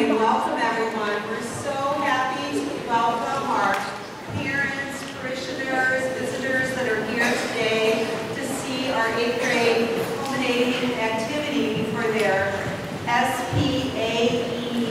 and welcome everyone. We're so happy to welcome our parents, parishioners, visitors that are here today to see our 8th grade culminating activity for their SPAE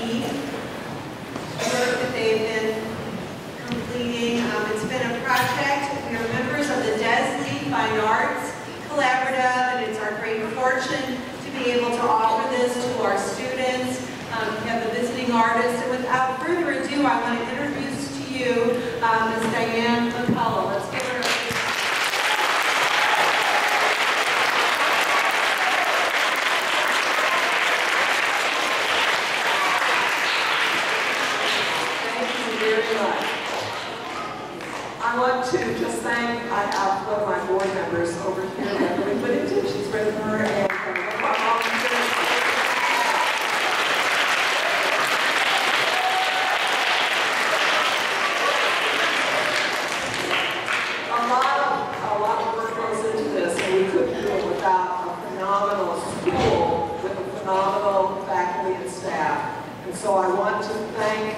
work that they've been completing. It's been a project. We are members of the DESD Fine Arts Collaborative, and it's our great fortune to be able to offer this to our students. We have the visiting artists, and without further ado, I want to introduce to you Ms. Diane McCullough. Let's give her a Thank you very much. I want to just thank, I have one of my board members over here, Beverly Whittington. She's with her, and my volunteers. A lot of work goes into this, and we couldn't do it without a phenomenal school with a phenomenal faculty and staff. And so I want to thank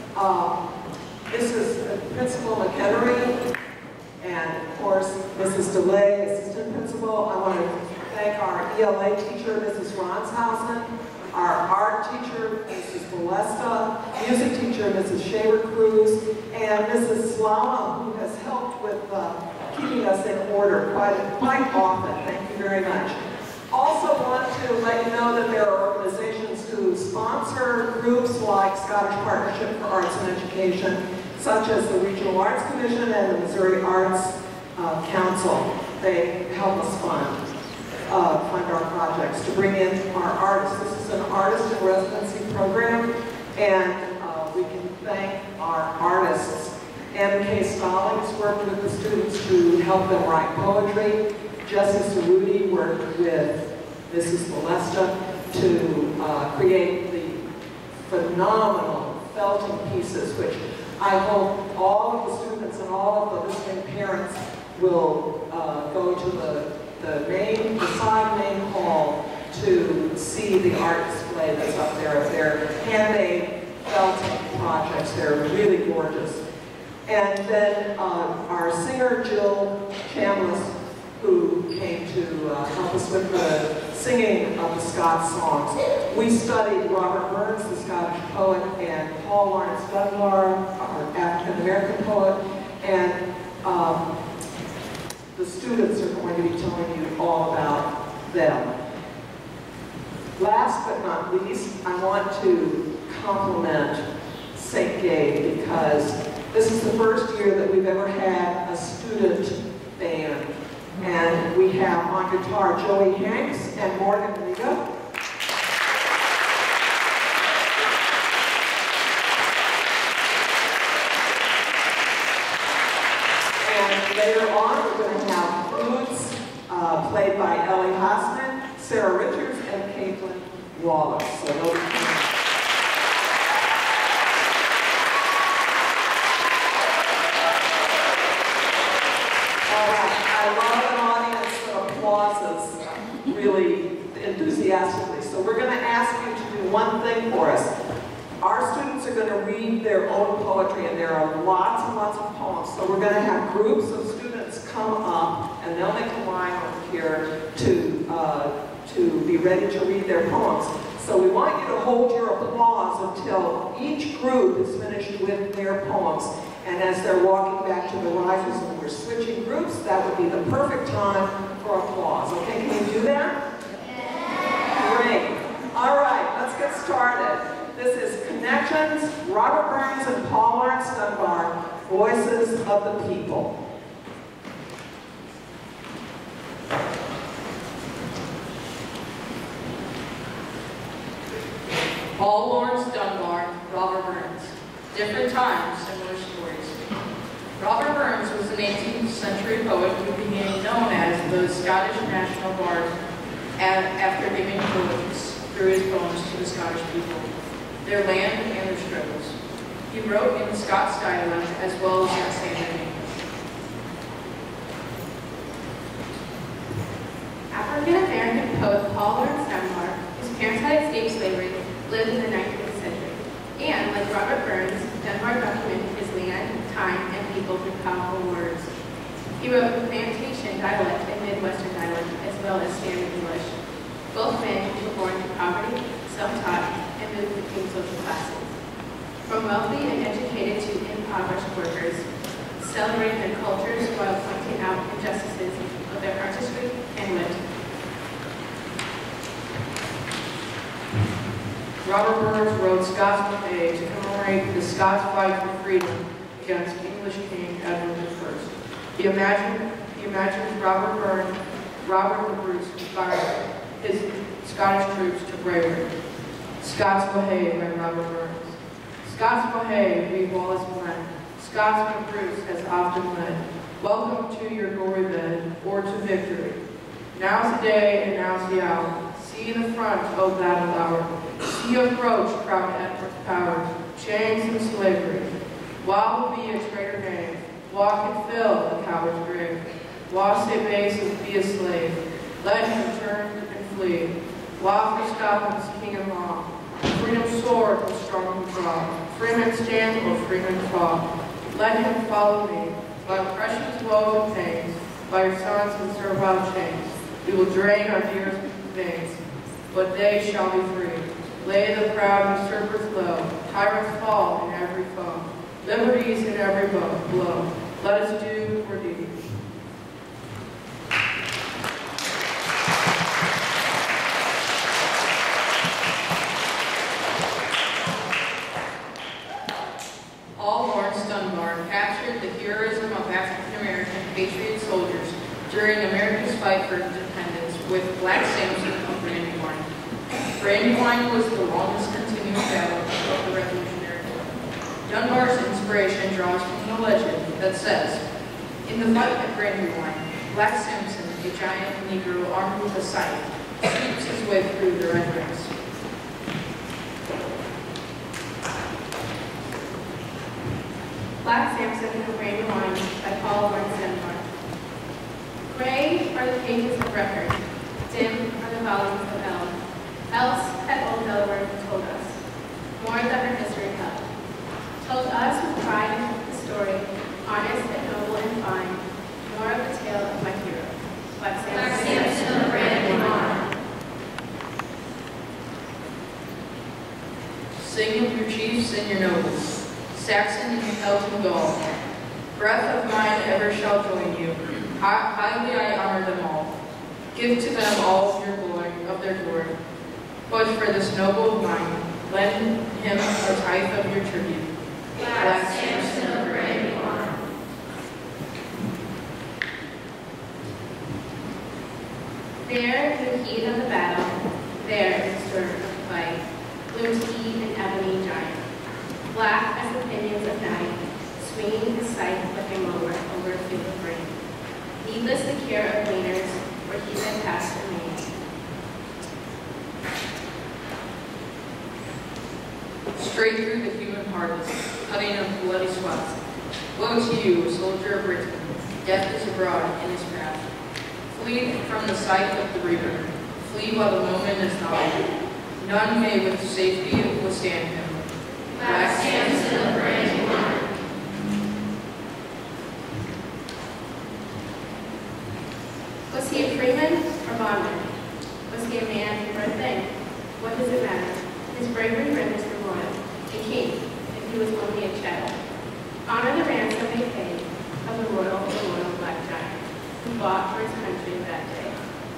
Mrs. Principal McHenry, and of course Mrs. DeLay, Assistant Principal. I want to thank our ELA teacher, Mrs. Ronshausen, our art teacher, Mrs. Molesta, music teacher, Mrs. Shaver-Cruz, and Mrs. Slama, who has helped with keeping us in order quite often. Thank you very much. Also want to let you know that there are organizations who sponsor groups like Scottish Partnership for Arts and Education, such as the Regional Arts Commission and the Missouri Arts Council. They help us fund our projects to bring in our artists. This is an artist in residency program, and we can thank our artists. M.K. Stallings worked with the students to help them write poetry. Jesse Cerruti worked with Mrs. Molesta to create the phenomenal felting pieces, which I hope all of the students and all of the listening parents will go to the side main hall to see the art display that's up there of their handmade felting projects. They're really gorgeous. And then our singer, Jill Chambliss, who came to help us with the singing of the Scots songs. We studied Robert Burns, the Scottish poet, and Paul Laurence Dunbar, our African-American poet, and the students are going to be telling you all about them. Last but not least, I want to compliment St. Gabe, because this is the first year that we've ever had a student band. And we have on guitar Joey Hanks and Morgan Riga. And later on, we're going to have flutes played by Ellie Hassman, Sarah Richards, and Caitlin Wallace. So those I love an audience that applauses really enthusiastically. So we're going to ask you to do one thing for us. Our students are going to read their own poetry, and there are lots and lots of poems. So we're going to have groups of students come up, and they'll make a line over here to be ready to read their poems. So we want you to hold your applause until each group is finished with their poems. And as they're walking back to the risers and we're switching groups, that would be the perfect time for applause. Okay, can you do that? Yeah. Great. All right, let's get started. This is Connections, Robert Burns and Paul Laurence Dunbar, Voices of the People. Paul Laurence Dunbar, Robert Burns. Different times, similar stories. Robert Burns was an 18th century poet who became known as the Scottish National Bard after giving poems through his poems to the Scottish people, their land and their struggles. He wrote in the Scots dialect as well as in standard English. African-American poet Paul Laurence Dunbar, whose parents had escaped slavery, lived in the 19th century. Robert Burns, Dunbar documented his land, time, and people through powerful words. He wrote plantation dialect and Midwestern dialect, as well as standard English. Both men were born to poverty, self-taught, and moved between social classes. From wealthy and educated to impoverished workers, celebrating their cultures while pointing out injustices of their artistry and wit. Robert Burns wrote Scots Buffet to commemorate the Scots fight for freedom against English King Edward I. He imagines Robert the Bruce inspired his Scottish troops to bravery. Scots Buffet by Robert Burns. Scots Buffet, we Wallace blend. Scotsman Bruce has often led. Welcome to your glory bed, or to victory. Now's the day and now's the hour. See in the front, O battle hour. See approach, proud Edward's power. Chains and slavery. While will be a traitor name. Walk and fill a coward's grave. While say base and be a slave. Let him turn and flee. While for Scotland's king and law. Freedom's sword and strong and draw. Freeman stand or freeman fall. Let him follow me. By oppression's woe and pains. By your sons and servile chains. We will drain our dearest veins. But they shall be free. Lay the proud usurpers low. Tyrants fall in every foe. Liberties in every blow. Let us do for deed. All Lawrence Dunbar captured the heroism of African American patriot soldiers during America's fight for independence with Black Samson of Brandywine. Brandywine was the longest continuous battle of the Revolutionary War. Dunbar's inspiration draws from the legend that says, in the fight at Brandywine, Black Samson, a giant Negro armed with a scythe, sweeps his way through the red ranks. Black Samson of Brandywine by Paul Laurence Dunbar. Gray are the pages of record, dim are the volumes of eld. Else had old Delaware told us, more that her history held. Told us with pride and the story, honest and noble and fine, more of the tale of my hero, Black Samson of Brandywine. Sing of your chiefs and your nobles, Saxon and Celtic Gaul. Breath of mine ever shall join you. Highly I honor them all. Give to them all of their glory. But for this noble of mine, lend him a tithe of your tribute. Black Samson of Brandywine. There, in the heat of the battle, there, in the stir of the fight, blooms he an ebony giant, black as the pinions of night, swinging his scythe like a mower over a field of grain. Needless the care of leaners, where he then passed and made. Straight through the human harvest, cutting of bloody swaths. Woe to you, soldier of Britain, death is abroad in his path. Flee from the sight of the reaper, flee while the moment is not. None may with safety withstand him. Black Samson of Brandywine. Was he a freeman or bondman? Was he a man or a thing? What does it matter? His bravery renders him royal, a king, if he was only a chattel. Honor the ransom they paid of the royal black giant, who fought for his country that day.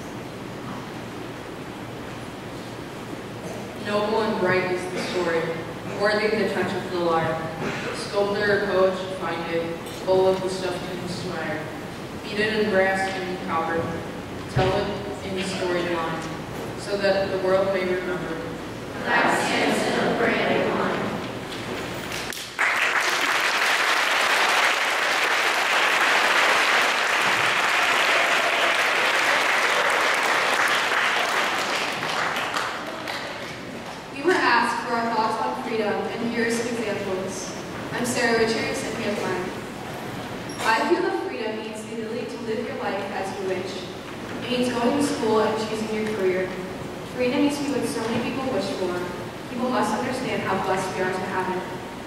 Noble and bright is the story, worthy the touch of the lyre. Sculptor or poet should find it, full of the stuff to inspire. Beat it in brass and in copper, tell it in storied line, so that the world may remember. Black Samson of Brandywine. We were asked for our thoughts on freedom, and here are some examples. I'm Sarah Richards, and here's mine. I feel that freedom means the ability to live your life as you wish. It means going to school and choosing your career. Freedom means to be what so many people wish for. People must understand how blessed we are to have it.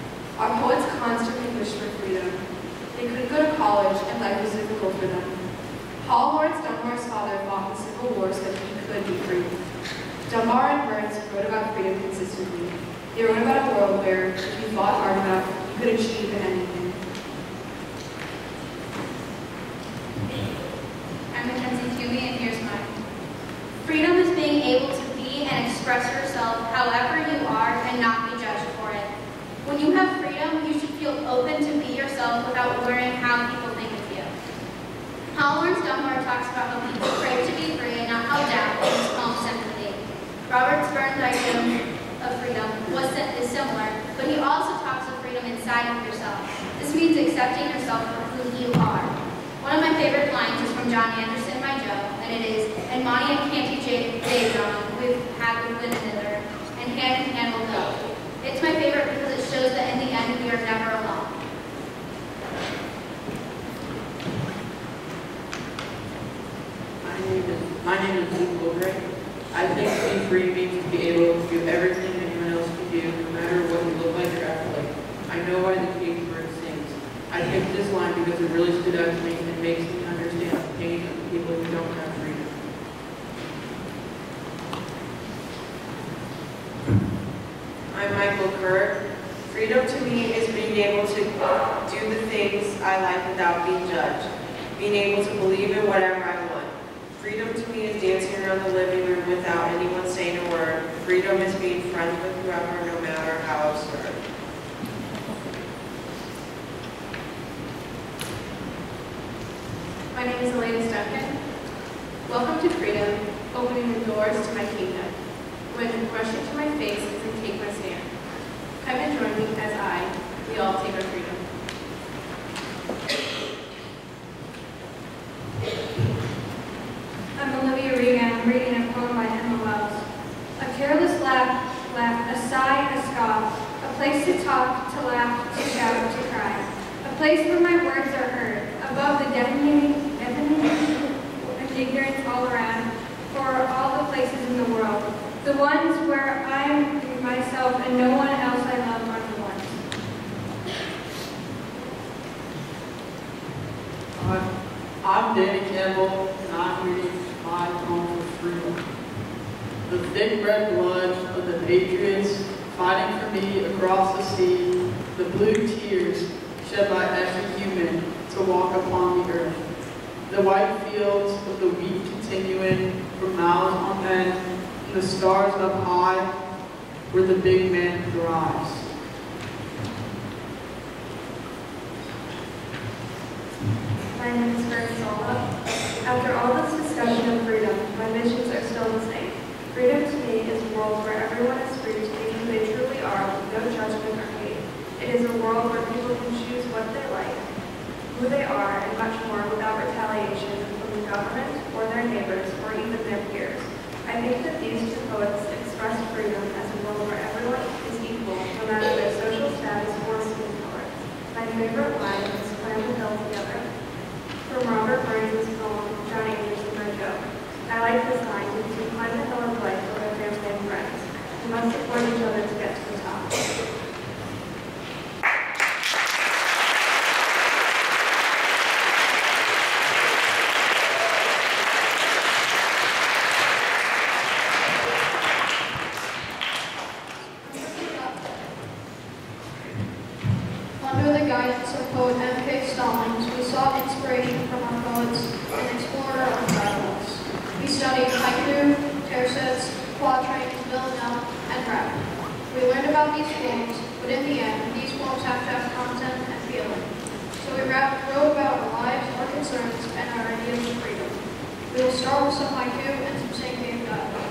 Our poets constantly wished for freedom. They couldn't go to college, and life was difficult for them. Paul Laurence Dunbar's father fought in the Civil War so that he could be free. Dunbar and Burns wrote about freedom consistently. They wrote about a world where, if you fought hard enough, you could achieve anything. I'm Mackenzie Toomey, and here's mine. Freedom is being able to be and express yourself however you are and not be judged for it. When you have freedom, you should feel open to be yourself without worrying how people think of you. Paul Laurence Dunbar talks about how people crave to be free and not held down in his poem Sympathy. Robert Burns' idea of freedom is similar, but he also talks of freedom inside of yourself. This means accepting yourself for who you are. One of my favorite lines is from John Anderson, My Joe, and it is, "And Monty and Canty J. John, with hat with Lynn thither, and hand in hand will go." It's my favorite because it shows that in the end we are never alone. My name is Luke Wilbright. I think being free means to be able to do everything anyone else can do, no matter what you look like or act like. I know why the cage bird sings. I picked this line because it really stood out to me and it makes me understand the pain of the people who don't have freedom. I'm Michael Kerr. Freedom to me is being able to do the things I like without being judged. Being able to believe in whatever I want. Freedom to me is dancing around the living room without anyone saying a word. Freedom is being friends with whoever, no matter how absurd. My name is Elena Duncan. Welcome to freedom, opening the doors to my kingdom. When rushing to my face as I take my stand. Come and join me as we all take our freedom. I'm Olivia Regan. I'm reading a poem by Emma Wells. A careless laugh, a sigh, a scoff, a place to talk, to laugh, to shout, to cry. A place where my words are heard, above the deafening and ignorance all around, for all the places in the world. The ones where I am myself and no one else I love are the ones. I'm Danny Campbell, and I'm reading my poem for freedom. The thick red blood of the patriots fighting for me across the sea, the blue tears shed by every human to walk upon the earth. The white fields of the wheat continuing for miles on end, and the stars up high where the big man thrives. My name is Fern Sola. After all this discussion of freedom, my visions are still the same. Freedom to me is a world where everyone is free to be who they truly are with no judgment or hate. It is a world where people can choose what they like, who they are, and much more without retaliation from the government or their neighbors or even their peers. I think that these two poets express freedom as a world where everyone is equal, no matter their social status or skin color. My favorite line is "Climb the hill together," from Robert Burns' poem, John Anderson, My Joe. I like this line because we climb the hill of life with our family and friends. We must support each other to get to the top. Under the guidance of poet M.K. Stallings, we sought inspiration from our poets and explored our own travels. We studied haiku, tercets, quatrains, villanelle, and rap. We learned about these poems, but in the end, these poems have to have content and feeling. So we wrote about our lives, our concerns, and our ideas of freedom. We will start with some haiku and some singing dialogue.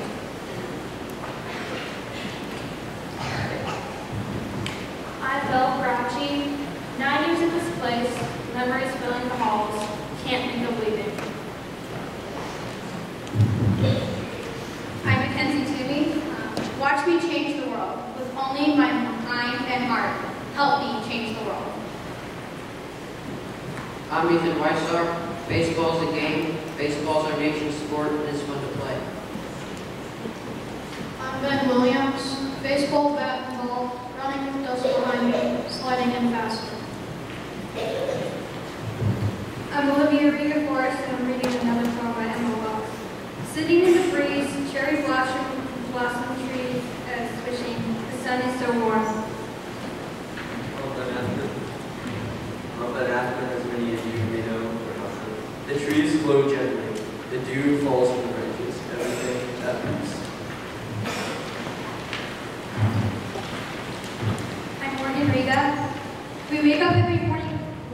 I felt grouchy. 9 years in this place, memories filling the halls. Can't think of leaving. I'm Mackenzie Toomey. Watch me change the world with only my mind and heart. Help me change the world. I'm Ethan Weissar. Baseball's a game. Baseball's our nation's sport, and it's fun to play. I'm Ben Williams. Baseball, bat, and ball. Running with dust behind me. sweating and fasting. I'm Olivia Rita Forrest, and I'm reading another poem by Emma Wells. Sitting in the breeze, cherry blossom trees swishing, the sun is so warm. Love that Aspen, as many as you may know, or not know. The trees glow gently, the dew falls from the branches, everything at peace. I'm Morgan Riga. We wake up every morning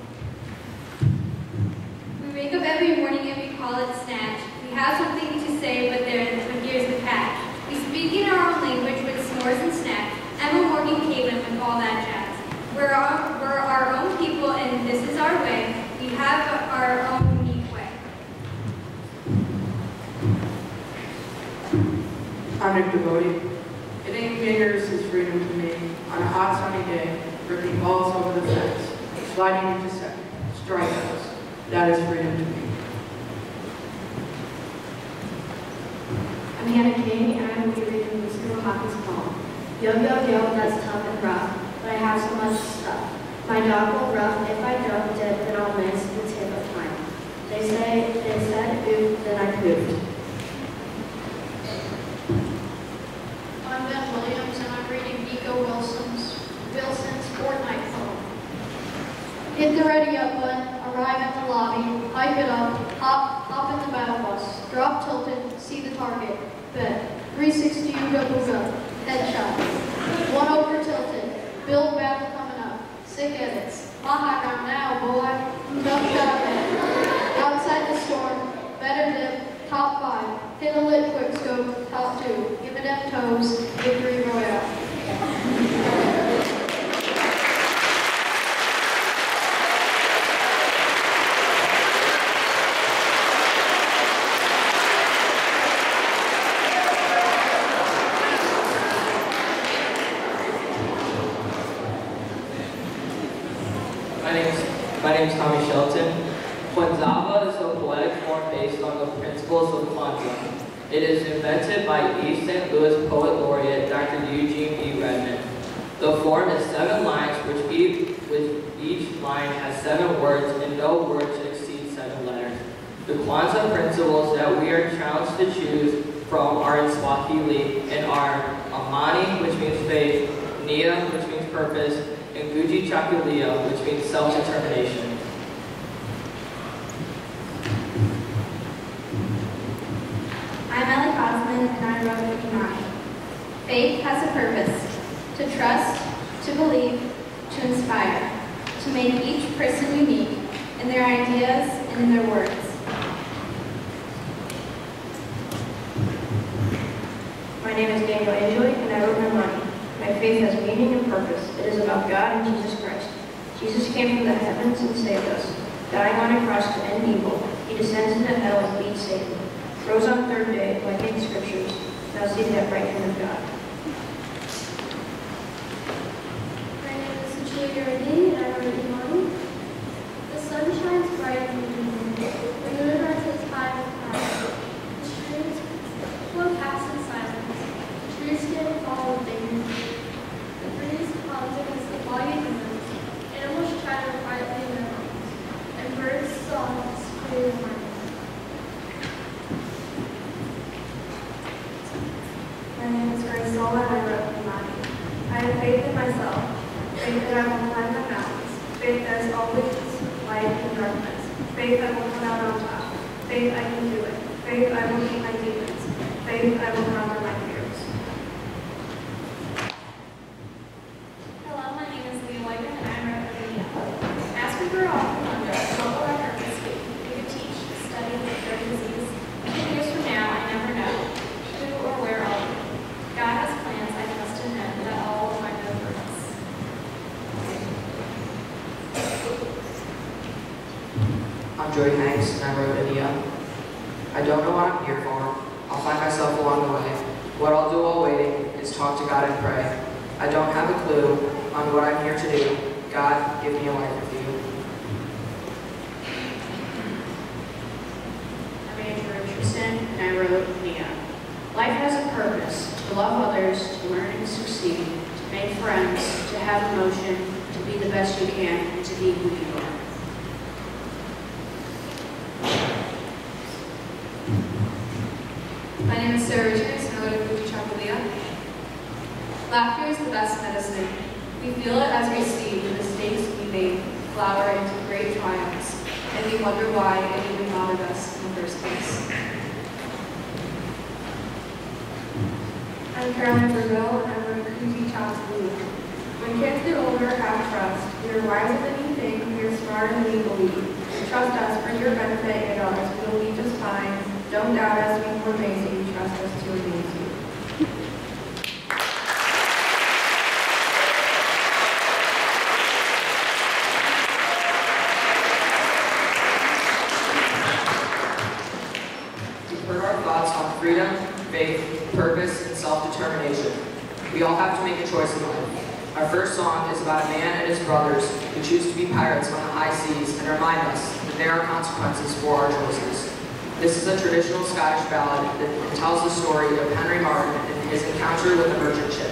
and we call it snatch. We have something to say, but here's the catch. We speak in our own language with snores and snacks. Emma, Morgan, Caitlin with all that jazz. We're our own people, and this is our way. We have our own unique way. I'm Nick Devoti. Hitting fingers is freedom to me. On a hot sunny day, ripping balls over the fence, sliding into second, strikeouts. That is freedom to me. I'm Hannah King, and I will be reading Luciano Hawkins' poem. Yo, yo, yo, that's tough and rough, but I have so much stuff. My dog will rough, if I don't dip, then I'll miss the tip of time. They said, oof, then I pooped. I'm Ben Williams, and I'm reading Nico Wilson's Fortnite poem. Hit the ready up button, arrive at the lobby, hype it up, hop in the battle bus, drop tilted, see the target, bet, 360 double gun, headshot, one over tilted, build battle coming up, sick edits, high ground now, boy, tough shot man, outside the storm, better dip, top 5, hit a lit quick scope, top 2, give it them toes, victory royale. My name is Tommy Shelton. Kwanzaa is a poetic form based on the principles of Kwanzaa. It is invented by East St. Louis Poet Laureate Dr. Eugene E. Redmond. The form is 7 lines, which each line has 7 words, and no word should exceed 7 letters. The Kwanzaa principles that we are challenged to choose from are in Swahili and are Amani, which means faith, Nia, which means purpose, and Guji Chakulia, which means self-determination. I'm Ellie Cosman, and I wrote Imani. Faith has a purpose: to trust, to believe, to inspire, to make each person unique in their ideas and in their words. My name is Daniel Angeli, and I wrote Imani. My faith has meaning and purpose. It is about God and Jesus Christ. Jesus came from the heavens and saved us. Dying on a cross to end evil, he descends into hell and beat Satan. Rose on the 3rd day, like in the scriptures, now seated at right hand of God. My name is Julia Radin, and I wrote Imani. The sun shines bright in the evening. The universe is high and high. The streams flow past in silence. Trees stand tall with dignity. The breeze hums against the foggy windows. Animals chatter quietly in their homes, and birds' songs clear the mind. My name is Grace Sola, and I wrote Imani. I have faith in myself, faith that I will climb the mountains, faith that is always light in darkness, faith I will come out on top, faith I can do it, faith I will beat my demons, faith I will conquer my fears. Hello, my name is Leah Whiteman, and I'm representing Yale. As we grow up and wonder what will our purpose be, we could teach, study, cure disease. 10 years from now, I never know who or where I'll be. God has plans, I trust in Him, that all will find their purpose. I'm Joey Hanks, and I wrote India. I don't know what I'm here for. I'll find myself along the way. What I'll do while waiting is talk to God and pray. I don't have a clue on what I'm here to do. God, give me a life with you. I'm Andrew Richardson, and I wrote Nia. Life has a purpose: to love others, to learn and succeed, to make friends, to have emotion, to be be the best you can, and to be who you are. My name is Sarah Richards, and I go to Fuji Chakulia. Laughter is the best medicine. We feel it as we see the mistakes we made flower into great triumphs, and we wonder why it even bothered us in the first place. I'm Carolyn Brazil, and I go to Fuji Chakulia. When kids get older, have trust. We are wiser than you think, we are smarter than you believe. Trust us for your benefit and ours. We will be just fine. Don't doubt us, we will amaze you. Trust us to amaze you. You've heard our thoughts on freedom, faith, purpose, and self-determination. We all have to make a choice in life. Our first song is about a man and his brothers who choose to be pirates on the high seas and remind us that there are consequences for our choices. This is a traditional Scottish ballad that tells the story of Henry Martin and his encounter with a merchant ship.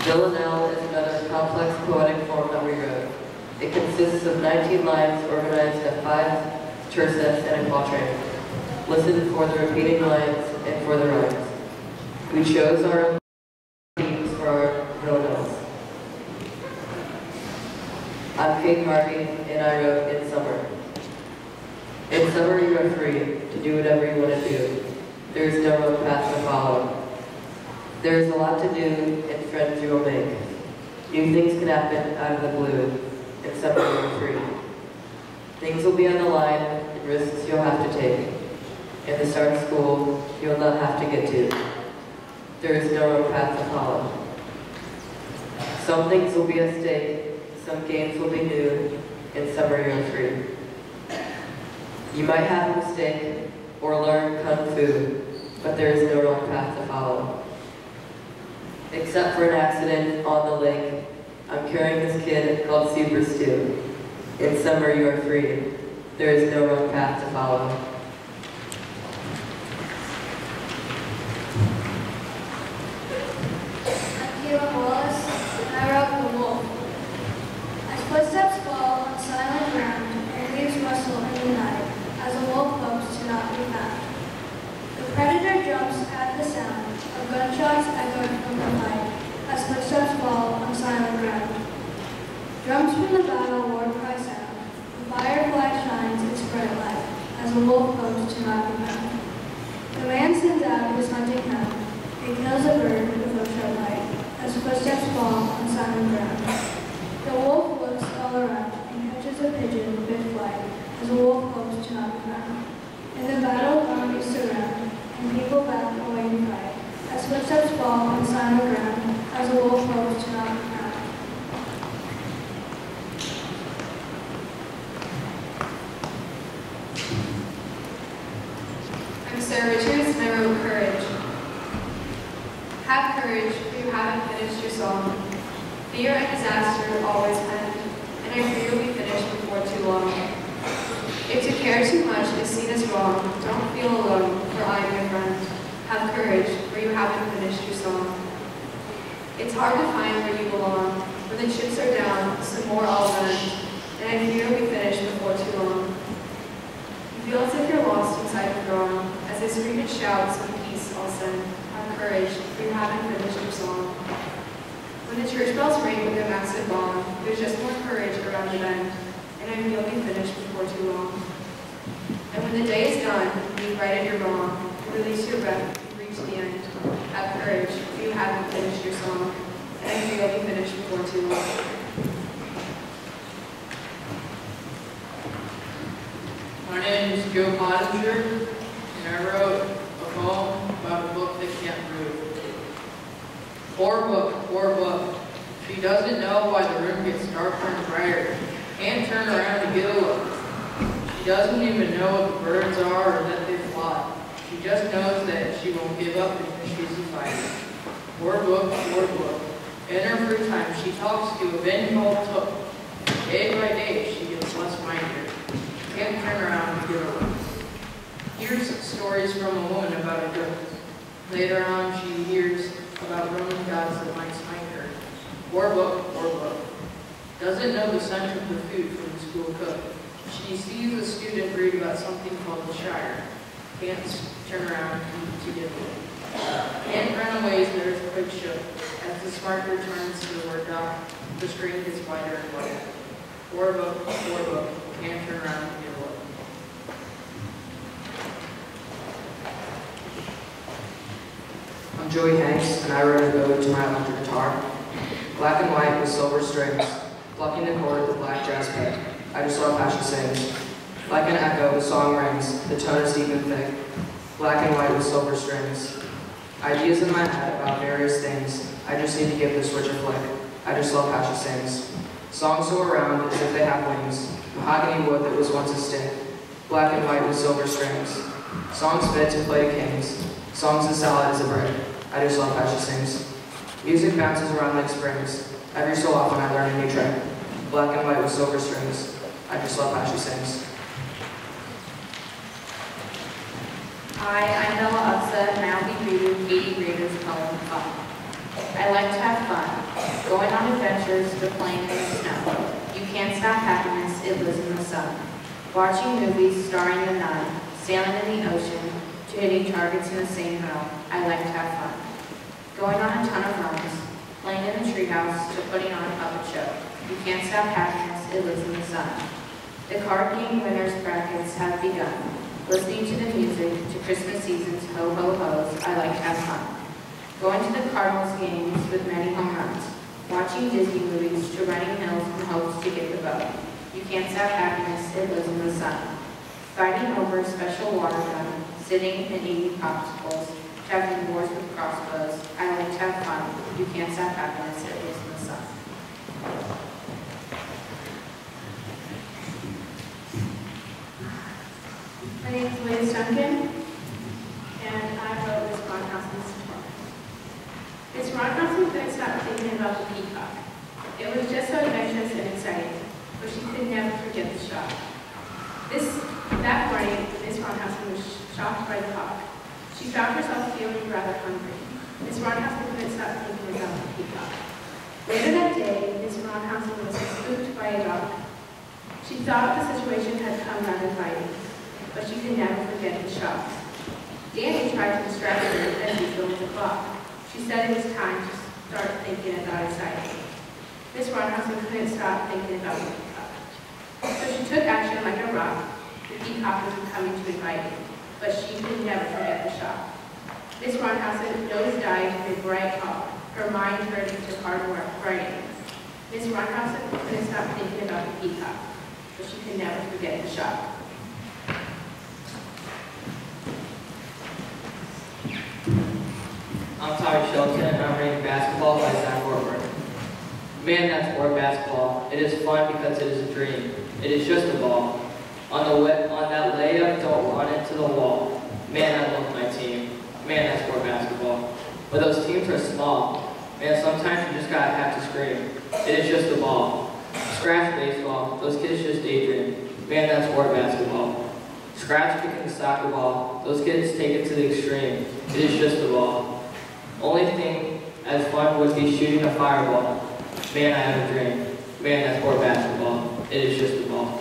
Villanelle is another complex poetic form that we wrote. It consists of 19 lines organized at 5 tercets and a quatrain. Listen for the repeating lines and for the rhymes. We chose our own themes for our villanelles. I'm Kate Harvey, and I wrote In Summer. In summer you are free to do whatever you want to do. There is no road path to follow. There is a lot to do and friends you will make. New things can happen out of the blue. In summer you are free. Things will be on the line and risks you'll have to take. In the start of school, you'll not have to get to. There is no road path to follow. Some things will be at stake. Some games will be new. In summer you are free. You might have a mistake or learn kung fu, but there is no wrong path to follow. Except for an accident on the lake, I'm carrying this kid called Super Stu. In summer you are free. There is no wrong path to follow. I'm Kayla Wallace, and I wrote The Wolf. As footsteps fall on silent ground and leaves rustle in the night, as a wolf hopes to not be found. The predator jumps at the sound of gunshots echoed from the fight, as footsteps fall on silent ground. Drums from the battle war cry sound. The fire flag shines its bright light, as a wolf hopes to not be found. The man sends out his hunting hound. He kills a bird with a sharp light, as footsteps fall on silent ground. The wolf looks all around and catches a pigeon mid-flight, as a wolf hopes to not be found. In the battle, armies surround, and people back away in fright, as footsteps fall on silent ground, as a wolf hopes to not be found. I'm Sarah Richards, and I wrote Courage. Have courage, for you haven't finished your song. Fear and disaster always end, and I fear you'll be finished before too long. If to care too much is seen as wrong, don't feel alone, for I am your friend. Have courage, for you haven't finished your song. It's hard to find where you belong. When the chips are down, some more all done, and I fear you'll be finished before too long. You feel as if you're lost inside the throng, as I scream and shout some peace I'll send. Have courage, for you haven't finished your song. When the church bells ring with their massive gong, there's just more courage around the bend, and I feel you'll be finished before too long. And when the day is done, you've righted your wrong, you release your breath, you reach the end. Have courage, for you haven't finished your song, and I feel you'll be finished before too long. My name is Joe Pottinger, and I wrote a poem about a book that can't move. Poor book. She doesn't know why the room gets darker and brighter. Can't turn around to get a look. She doesn't even know what the birds are or that they fly. She just knows that she won't give up because she's a fighter. Poor book. In her free time, she talks to a vengeful took. Day by day, she gets less minder. Can't turn around to get a look. Here's stories from a woman about a ghost. Later on, she hears about Roman gods that might smite her. Poor book. Doesn't know the scent of the food from the school cook. She sees a student read about something called the Shire. Can't turn around to get away. Can't run away as the earthquake shook. As the spark returns to the word dock, the screen gets wider and wider. Poor book. Can't turn around to get away. I'm Joey Hanks, and I wrote an ode to my electric guitar. Black and white with silver strings, plucking the chord with black jazz pick. I just love how she sings. Like an echo, the song rings, the tone is deep and thick. Black and white with silver strings. Ideas in my head about various things. I just need to give the switch a flick. I just love how she sings. Songs go around as if they have wings. Mahogany wood that was once a stick. Black and white with silver strings. Songs fit to play to kings. Songs as salad as a brick. I just love how she sings. Music bounces around like springs. Every so often I learn a new trick. Black and white with silver strings. I just love how she sings. Hi, I'm Bella Upset, and I'll be reading Katie Rader's poem, Fun. I like to have fun. going on adventures to playing in the snow. You can't stop happiness, it lives in the sun. Watching movies starring the nun, sailing in the ocean, to hitting targets in the same row. I like to have fun. Going on a ton of runs, playing in the treehouse, to putting on a puppet show. You can't stop happiness, it lives in the sun. The card game winners brackets have begun. Listening to the music, to Christmas season's ho ho ho's, I like to have fun. Going to the Cardinals games with many home runs. Watching Disney movies, to running hills in hopes to get the boat. You can't stop happiness, it lives in the sun. Fighting over a special water gun, sitting and eating popsicles, having wars with crossbows. I like to have fun. You can't stop happiness, it lives in the sun. My name is Liz Duncan, and I wrote Miss Ronhousen's Torment. Miss Ronhousen couldn't stop thinking about the peacock. It was just so adventurous and exciting, but she could never forget the shock. That morning, Miss Ronhousen was shocked by the hawk. She found herself feeling rather hungry. Miss Ronhousen couldn't stop thinking about the peacock. Later that day, Miss Ronhousen was spooked by a dog. She thought the situation had come rather inviting, but she could never forget the shock. Danny tried to distract her as usual with the clock. She said it was time to start thinking about exciting. Miss Ronhousen couldn't stop thinking about the peacock. So she took action like a rock. The peacock was becoming too inviting, but she could never forget the shock. Miss Ronhousen nosedived in a bright hawk. Her mind turned into hard work writing. Miss Ronhousen couldn't stop thinking about the peacock, but she could never forget the shock. I'm Tyler Shelton, and I'm reading Basketball by Zach Warburg. Man, that's sport basketball. It is fun because it is a dream. It is just a ball. On that layup, don't run into the wall. Man, I love my team. Man, that's sport basketball. But those teams are small. Man, sometimes you just gotta have to scream. It is just a ball. Scratch baseball. Those kids just daydream. Man, that's sport basketball. Scratch picking the soccer ball. Those kids take it to the extreme. It is just a ball. Only thing as fun would be shooting a fireball. Man, I have a dream. Man, that's sport basketball. It is just a ball.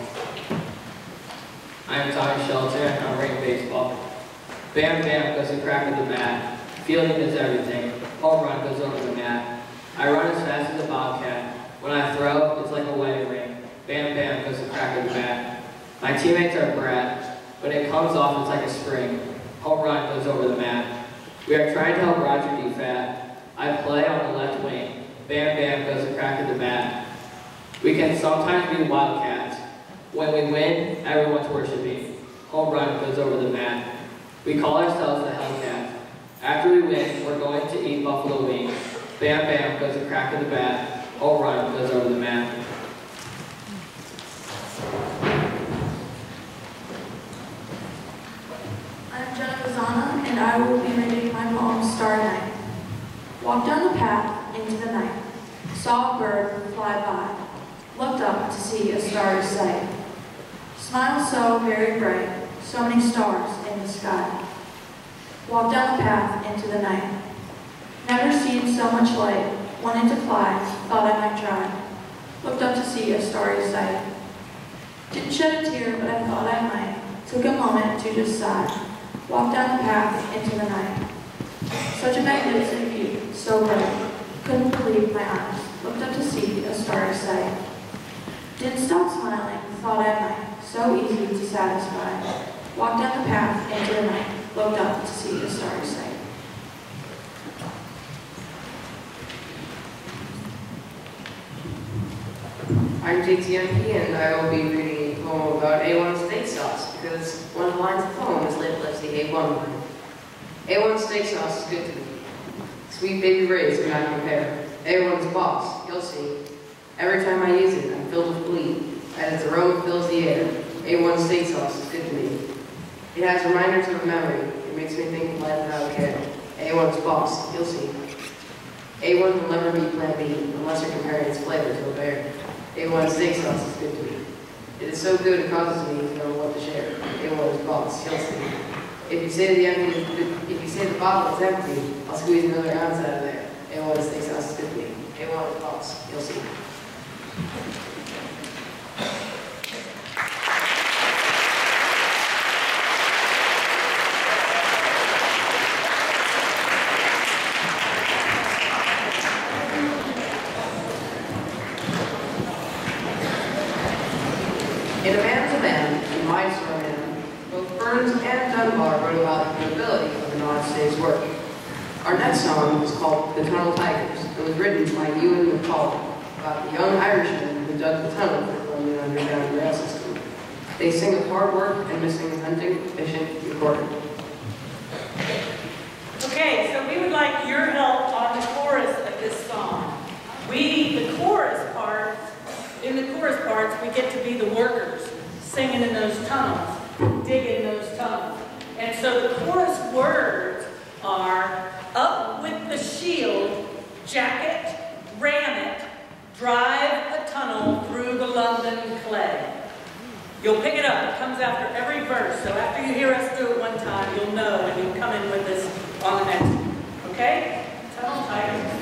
I am Tommy Shelton, and I'm rating baseball. Bam, bam goes the crack of the bat. Fielding is everything. Home run goes over the mat. I run as fast as a bobcat. When I throw, it's like a wedding ring. Bam, bam goes the crack of the bat. My teammates are brat. When it comes off, it's like a spring. Home run goes over the mat. We are trying to help Roger be fat. I play on the left wing. Bam, bam goes the crack of the bat. We can sometimes be Wildcats. When we win, everyone's worshiping. Home run goes over the mat. We call ourselves the Hellcats. After we win, we're going to eat buffalo wings. Bam, bam goes the crack of the bat. Home run goes over the mat. I'm Jenna Mazzana, and I will be reading my poem, Starry Night. Walked down the path into the night, saw a bird fly by, looked up to see a starry sight. Smile so very bright, so many stars in the sky. Walked down the path into the night. Never seen so much light, wanted to fly, thought I might try. Looked up to see a starry sight. Didn't shed a tear, but I thought I might. Took a moment to just sigh. Walked down the path into the night. Such a magnificent view, so bright. Couldn't believe my eyes. Looked up to see a starry sight. Didn't stop smiling, thought I might. So easy to satisfy. Walked down the path into the night. Looked up to see a starry sight. I'm JTMP, and I will be reading a poem about A1 steak sauce, because one of the lines of the poem is labeled as the A1 line. A1 steak sauce is good to me. Sweet baby rays cannot compare. A1's boss, you'll see. Every time I use it, I'm filled with glee, as its aroma fills the air. A1 steak sauce is good to me. It has reminders of memory. It makes me think of life without care. A1's boss, you'll see. A1 will never be Plan B, unless you're comparing its flavor to a bear. A1 steak sauce is good to me. It is so good it causes me to know what to share. A1's boss, you'll see. If you say the bottle is empty, I'll squeeze another ounce out of there. A1 steak sauce is good to me. A1 is boss. You'll see. In A Man's a Man, and My Star Man, both Burns and Dunbar wrote about the ability of an honest day's work. Our next song is called The Tunnel Tigers, and was written by Ewan McCall about the young Irishman who dug the tunnel for the London Underground rail system. They sing of hard work and missing hunting, fishing, and courting. Okay, so we would like your help on the chorus of this song. The chorus part, in the chorus parts, we get to be the workers, singing in those tunnels, digging those tunnels. And so the chorus words are, up with the shield, jacket, ram it, drive a tunnel through the London clay. You'll pick it up, it comes after every verse, so after you hear us do it one time, you'll know, and you'll come in with us on the next one. Okay? Tunnel Tigers.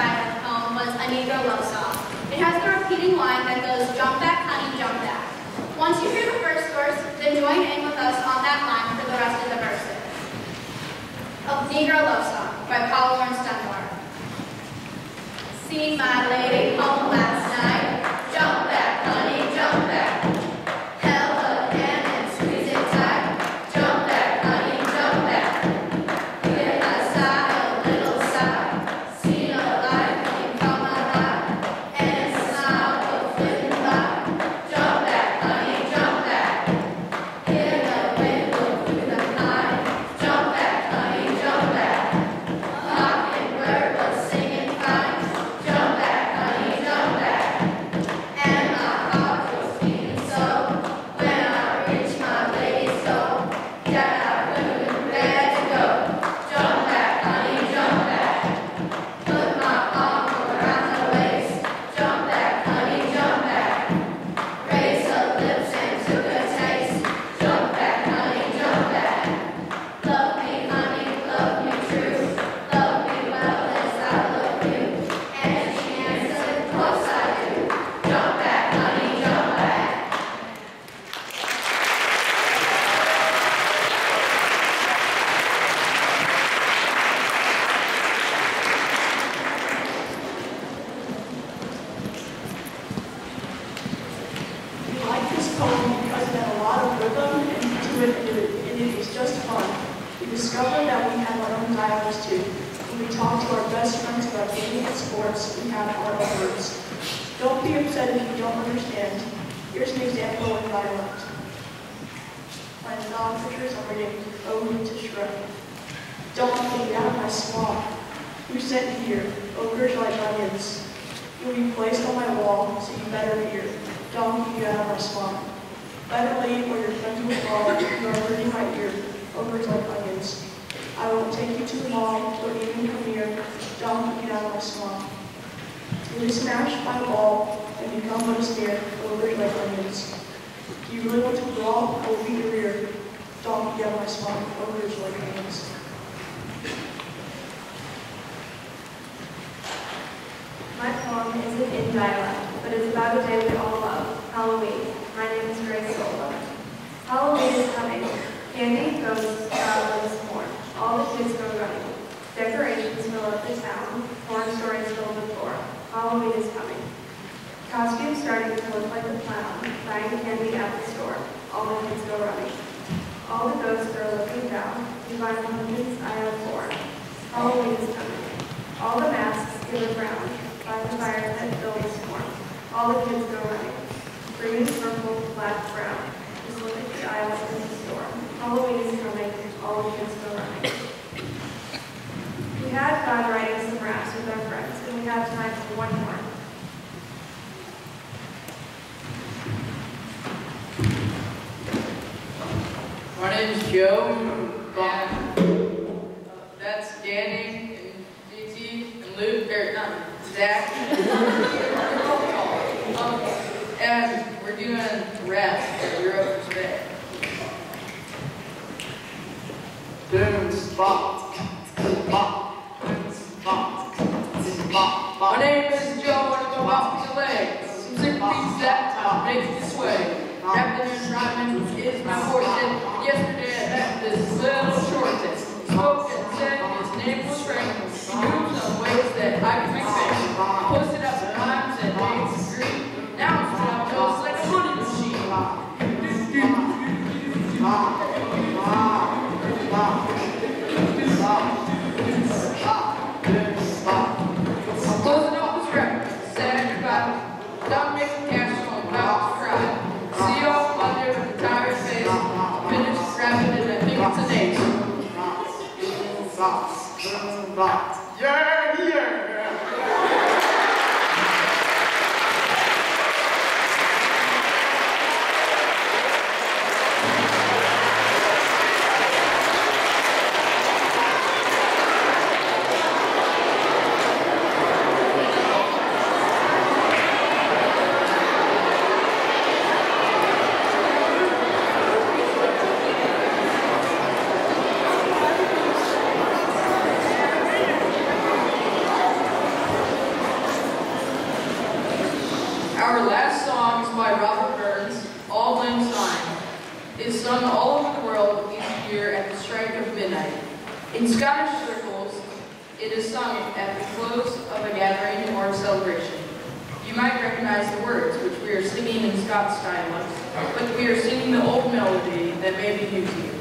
a Negro love song. It has the repeating line that goes, jump back, honey, jump back. Once you hear the first verse, then join in with us on that line for the rest of the verses. Of Negro Love Song by Paul Laurence Dunbar. Seen my lady home last night. Jump back, honey, jump back. Held her hand and squeeze it tight. Jump back, honey, jump back. Hear her sigh, a little sigh. Seen her life coming from my life. And a smile go flitting by. Jump back, honey, jump back. Hear the wind blow through the pine. Jump back, honey, jump back. Mockingbird was singing fine. Jump back, honey, jump back. And my heart was beating so when I reached my lady's door that I couldn't bear to go. Jump back, honey, jump back. Put my arm around her waist. Jump back, honey, jump back. Raised her lips and took a taste. Jump back, honey, jump back. Love me, honey, love me true. Love me well as I love you. And she answered, of course I do. Jump back, honey, jump back. We like this poem because it had a lot of rhythm and it is just fun. We discovered that we have our own dialects too. When we talk to our best friends about gaming and sports, we have our own words. Don't be upset if you don't understand. Here's an example in dialect. My non-pictures are reading Ode to Shrek. Don't get out of my swamp. Who sent you here? Ogres like onions. You'll be placed on my wall, so you better hear. Don't get out of my swamp. Better leave or your friends will fall. You are hurting my ear. Ogres like onions. I won't take you too long, don't even come near. Don't get out of my swamp. You'll be smashed by a ball and become what is near. Ogres like onions. Do you really want to brawl or beat your rear? Don't get out of my swamp. Ogres like onions. My poem isn't in dialect, but it's about a day we all love, Halloween. My name is Grace Sola. Halloween is coming. Candy, ghosts, goblins, more. All the kids go running. Decorations fill up the town. Horror stories filled with gore. Halloween is coming. Costumes starting to look like the clown. Buying candy at the store. All the kids go running. All the ghosts are looking down. You find pumpkins, aisle 4. Halloween is coming. All the masks give a ground. By the fire that fills the warm. All the kids go running. Green, purple, black, brown. Just look at the aisles in the store. Halloween is coming. All the kids go running. We had fun writing some raps with our friends, and we have time for one more. My name is Joe. That's Danny and DT and Luke, or not Zach. And we're doing rap for Europe today. Boom, spot, spot, boom, spot, spot. My name is Joe and I go out to leg. Some sick beats that make it this way. Rapping and rhyming is my portion. Yesterday I met this little shortest. Spoke and said his name was Frank. He knew some ways that I could be famous. Posted up some rhymes and dates and green. Now it's dropped just like a money machine. I'm closing up this rap. Sad goodbye. Done making cash on about to cry. See y'all Monday with a tired face. Finished rapping and I think it's an ace. Yeah, yeah. In Scottish circles, it is sung at the close of a gathering or celebration. You might recognize the words, which we are singing in Scots dialect, but we are singing the old melody that may be new to you.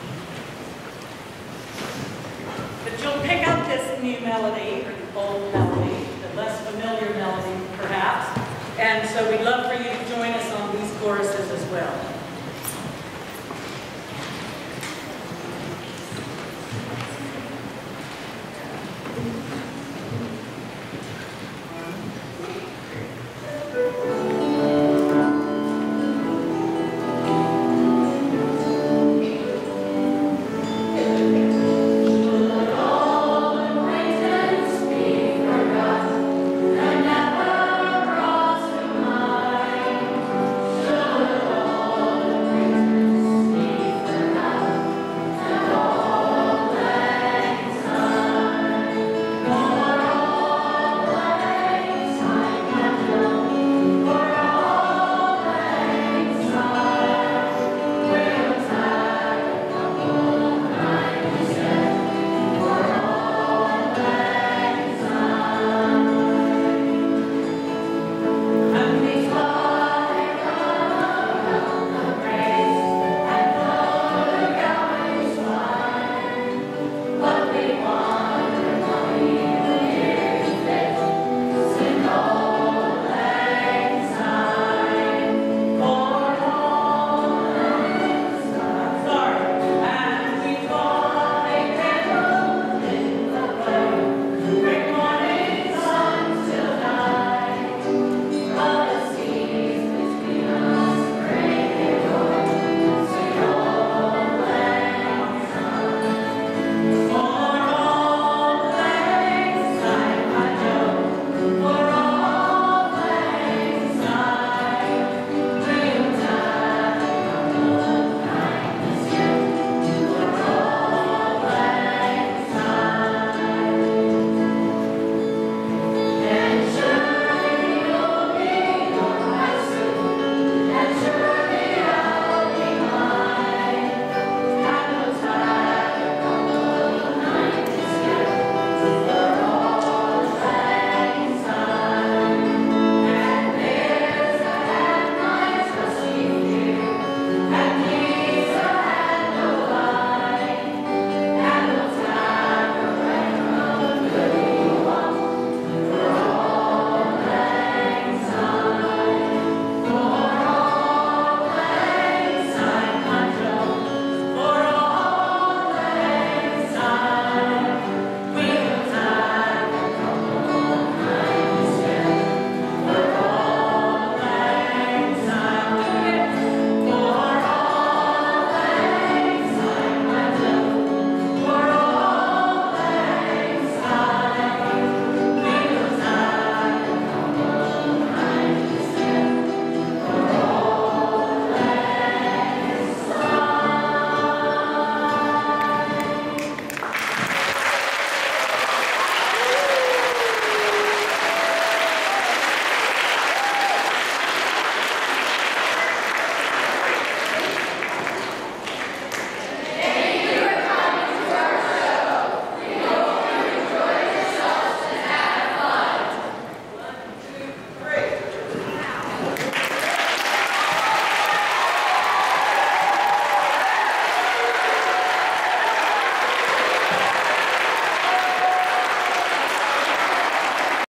But you'll pick up this new melody, or the old melody, the less familiar melody perhaps. And so we'd love for you to join us